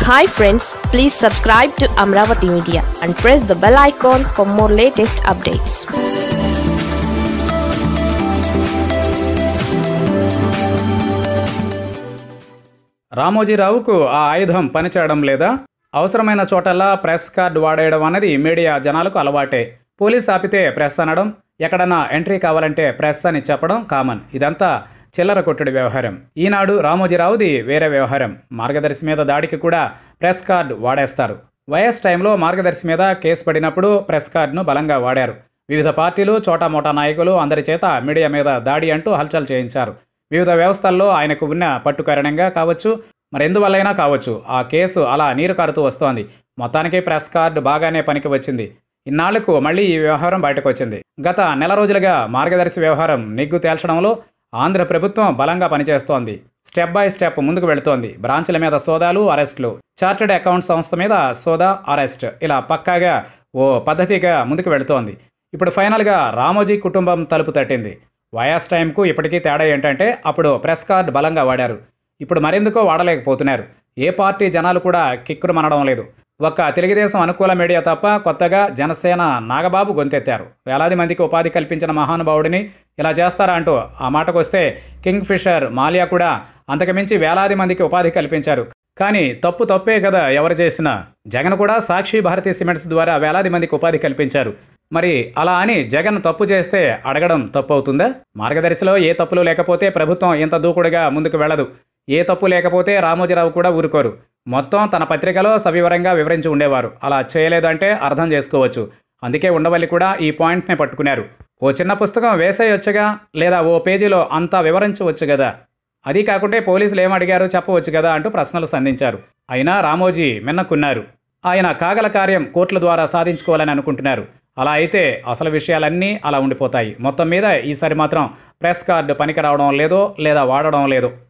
Hi friends, please subscribe to Amaravathi Media and press the bell icon for more latest updates. రామోజీరావుకు ఆ ఆయుధం పనిచేయడం లేదా? అవసరమైన చోటల్లా press card వాడేయడం అనేది మీడియా జనాలకు అలవాటే. పోలీస్ ఆపితే ప్రెస్ అనడం, ఎక్కడన్నా ఎంట్రీ కావాలంటే ప్రెస్ అని చెప్పడం కామన్. ఇదంతా చిల్లర కొట్టుడి వ్యవహారం. ఈనాడు రామోజీరావుది వేరే వ్యవహారం. మార్గదర్శి మీద దాడికి కూడా ప్రెస్ కార్డు వాడేస్తారు. వైఎస్ టైంలో మార్గదర్శి మీద కేసు పడినప్పుడు ప్రెస్ కార్డును బలంగా వాడారు. వివిధ పార్టీలు, చోటామోటా నాయకులు అందరి చేత మీడియా మీద దాడి అంటూ హల్చల్ చేయించారు. వివిధ వ్యవస్థల్లో ఆయనకు ఉన్న పట్టు కారణంగా కావచ్చు, మరెందువల్లైనా కావచ్చు, ఆ కేసు అలా నీరు కారుతూ వస్తోంది. మొత్తానికి ప్రెస్ కార్డు బాగానే పనికి వచ్చింది. ఇన్నాళ్లకు మళ్ళీ ఈ వ్యవహారం బయటకు వచ్చింది. గత నెల రోజులుగా మార్గదర్శి వ్యవహారం నిగ్గు తేల్చడంలో ఆంధ్ర ప్రభుత్వం బలంగా పనిచేస్తోంది. స్టెప్ బై స్టెప్ ముందుకు వెళుతోంది. బ్రాంచ్ల మీద సోదాలు, అరెస్టులు, చార్టెడ్ అకౌంట్ సంస్థ మీద సోదా, అరెస్ట్, ఇలా పక్కాగా ఓ పద్ధతిగా ముందుకు వెళుతోంది. ఇప్పుడు ఫైనల్గా రామోజీ కుటుంబం తలుపు తట్టింది. వైఎస్ టైంకు ఇప్పటికీ తేడా ఏంటంటే అప్పుడు ప్రెస్ కార్డు బలంగా వాడారు. ఇప్పుడు మరెందుకో వాడలేకపోతున్నారు. ఏ పార్టీ జనాలు కూడా కిక్కురు మనడం లేదు. ఒక్క తెలుగుదేశం అనుకూల మీడియా తప్ప కొత్తగా జనసేన నాగబాబు గొంతెత్తారు. వేలాది మందికి ఉపాధి కల్పించిన మహానుభావుడిని ఇలా చేస్తారా అంటూ ఆ మాటకు వస్తే కింగ్ ఫిషర్ మాల్యా కూడా అంతకుమించి వేలాది మందికి ఉపాధి కల్పించారు. కానీ తప్పు తప్పే కదా ఎవరు చేసినా. జగన్ కూడా సాక్షి, భారతీయ సిమెంట్స్ ద్వారా వేలాది మందికి ఉపాధి కల్పించారు. మరి అలా అని జగన్ తప్పు చేస్తే అడగడం తప్పు అవుతుందా? మార్గదర్శిలో ఏ తప్పులు లేకపోతే ప్రభుత్వం ఇంత దూకుడుగా ముందుకు వెళ్ళదు. ఏ తప్పు లేకపోతే రామోజీరావు కూడా ఊరుకోరు. మొత్తం తన పత్రికలో సవివరంగా వివరించి ఉండేవారు. అలా చేయలేదంటే అర్థం చేసుకోవచ్చు. అందుకే ఉండవల్లి కూడా ఈ పాయింట్నే పట్టుకున్నారు. ఓ చిన్న పుస్తకం వేసేయొచ్చుగా, లేదా ఓ పేజీలో అంతా వివరించవచ్చు కదా, అది కాకుంటే పోలీసులు ఏమడిగారు చెప్పవచ్చు కదా అంటూ ప్రశ్నలు సంధించారు. అయినా రామోజీ మిన్నకున్నారు. ఆయన కాగల కార్యం కోర్టుల ద్వారా సాధించుకోవాలని అనుకుంటున్నారు. అలా అయితే అసలు విషయాలన్నీ అలా ఉండిపోతాయి. మొత్తం మీద ఈసారి మాత్రం ప్రెస్ కార్డు పనికి రావడం లేదో, లేదా వాడడం లేదో.